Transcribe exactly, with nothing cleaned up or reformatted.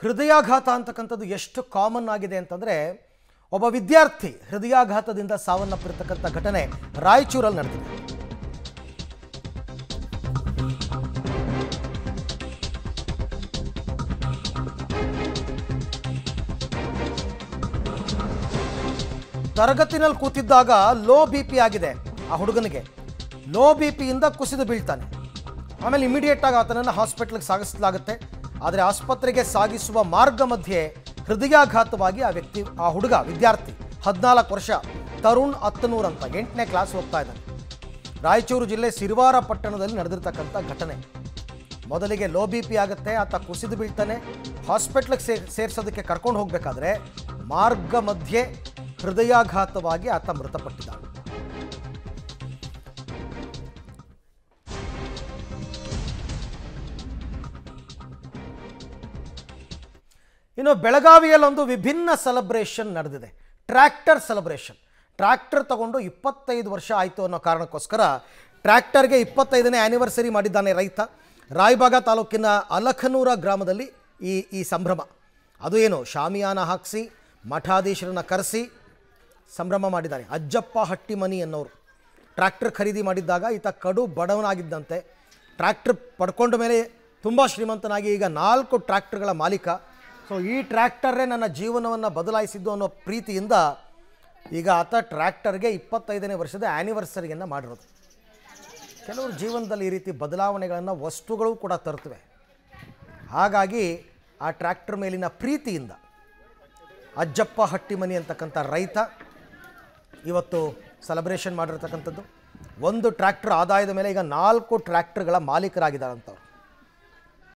ಹೃದಯಾಘಾತ ಅಂತಕ್ಕಂಥದ್ದು ಎಷ್ಟು ಕಾಮನ್ ಆಗಿದೆ ಅಂತಂದರೆ, ಒಬ್ಬ ವಿದ್ಯಾರ್ಥಿ ಹೃದಯಾಘಾತದಿಂದ ಸಾವನ್ನಪ್ಪಿರತಕ್ಕಂಥ ಘಟನೆ ರಾಯಚೂರಲ್ಲಿ ನಡೆದಿದೆ. ತರಗತಿನಲ್ಲಿ ಕೂತಿದ್ದಾಗ ಲೋ ಬಿ ಪಿ ಆಗಿದೆ ಆ ಹುಡುಗನಿಗೆ. ಲೋ ಬಿ ಪಿಯಿಂದ ಕುಸಿದು ಬೀಳ್ತಾನೆ. ಆಮೇಲೆ ಇಮಿಡಿಯೇಟ್ ಆಗಿ ಆತನನ್ನು ಹಾಸ್ಪಿಟ್ಲಿಗೆ ಸಾಗಿಸಲಾಗುತ್ತೆ. ಆದರೆ ಆಸ್ಪತ್ರೆಗೆ ಸಾಗಿಸುವ ಮಾರ್ಗ ಮಧ್ಯೆ ಹೃದಯಾಘಾತವಾಗಿ ಆ ವ್ಯಕ್ತಿ ಆ ಹುಡುಗ ವಿದ್ಯಾರ್ಥಿ ಹದಿನಾಲ್ಕು ವರ್ಷ ತರುಣ್ ಅತ್ತನೂರ್ ಅಂತ ಎಂಟನೇ ಕ್ಲಾಸ್ ಹೋಗ್ತಾ ಇದ್ದಾನೆ. ರಾಯಚೂರು ಜಿಲ್ಲೆ ಸಿರಿವಾರ ಪಟ್ಟಣದಲ್ಲಿ ನಡೆದಿರ್ತಕ್ಕಂಥ ಘಟನೆ. ಮೊದಲಿಗೆ ಲೋ ಬಿ ಪಿ ಆಗುತ್ತೆ, ಆತ ಕುಸಿದು ಬೀಳ್ತಾನೆ. ಹಾಸ್ಪಿಟ್ಲಿಗೆ ಸೇ ಸೇರಿಸೋದಕ್ಕೆ ಕರ್ಕೊಂಡು ಹೋಗಬೇಕಾದ್ರೆ ಮಾರ್ಗ ಮಧ್ಯೆ ಹೃದಯಾಘಾತವಾಗಿ ಆತ ಮೃತಪಟ್ಟಿದ್ದಾನೆ. ಇನ್ನು ಬೆಳಗಾವಿಯಲ್ಲೊಂದು ವಿಭಿನ್ನ ಸೆಲೆಬ್ರೇಷನ್ ನಡೆದಿದೆ. Tractor celebration. ಟ್ರ್ಯಾಕ್ಟರ್ ತಗೊಂಡು ಇಪ್ಪತ್ತೈದು ವರ್ಷ ಆಯಿತು ಅನ್ನೋ ಕಾರಣಕ್ಕೋಸ್ಕರ ಟ್ರ್ಯಾಕ್ಟರ್ಗೆ ಇಪ್ಪತ್ತೈದನೇ ಆ್ಯನಿವರ್ಸರಿ ಮಾಡಿದ್ದಾನೆ ರೈತ. ರಾಯಬಾಗ ತಾಲೂಕಿನ ಅಲಖನೂರ ಗ್ರಾಮದಲ್ಲಿ ಈ ಈ ಸಂಭ್ರಮ. ಅದು ಏನು, ಶಾಮಿಯಾನ ಹಾಕಿಸಿ ಮಠಾಧೀಶರನ್ನು ಕರೆಸಿ ಸಂಭ್ರಮ ಮಾಡಿದ್ದಾನೆ. ಅಜ್ಜಪ್ಪ ಹಟ್ಟಿಮನಿ ಅನ್ನೋರು ಟ್ರ್ಯಾಕ್ಟರ್ ಖರೀದಿ ಮಾಡಿದ್ದಾಗ ಈತ ಕಡು ಬಡವನಾಗಿದ್ದಂತೆ. ಟ್ರ್ಯಾಕ್ಟರ್ ಪಡ್ಕೊಂಡ ಮೇಲೆ ತುಂಬ ಶ್ರೀಮಂತನಾಗಿ ಈಗ ನಾಲ್ಕು ಟ್ರ್ಯಾಕ್ಟರ್ಗಳ ಮಾಲೀಕ. ಸೊ ಈ ಟ್ರ್ಯಾಕ್ಟರೇ ನನ್ನ ಜೀವನವನ್ನು ಬದಲಾಯಿಸಿದ್ದು ಅನ್ನೋ ಪ್ರೀತಿಯಿಂದ ಈಗ ಆತ ಟ್ರ್ಯಾಕ್ಟರ್ಗೆ ಇಪ್ಪತ್ತೈದನೇ ವರ್ಷದ ಆ್ಯನಿವರ್ಸರಿಯನ್ನು ಮಾಡಿರೋದು. ಕೆಲವರು ಜೀವನದಲ್ಲಿ ಈ ರೀತಿ ಬದಲಾವಣೆಗಳನ್ನು ವಸ್ತುಗಳು ಕೂಡ ತರ್ತವೆ. ಹಾಗಾಗಿ ಆ ಟ್ರ್ಯಾಕ್ಟರ್ ಮೇಲಿನ ಪ್ರೀತಿಯಿಂದ ಅಜ್ಜಪ್ಪ ಹಟ್ಟಿಮನಿ ಅಂತಕ್ಕಂಥ ರೈತ ಇವತ್ತು ಸೆಲೆಬ್ರೇಷನ್ ಮಾಡಿರ್ತಕ್ಕಂಥದ್ದು. ಒಂದು ಟ್ರ್ಯಾಕ್ಟರ್ ಆದಾಯದ ಮೇಲೆ ಈಗ ನಾಲ್ಕು ಟ್ರ್ಯಾಕ್ಟರ್ಗಳ ಮಾಲೀಕರಾಗಿದ್ದಾರಂಥವ್ರು.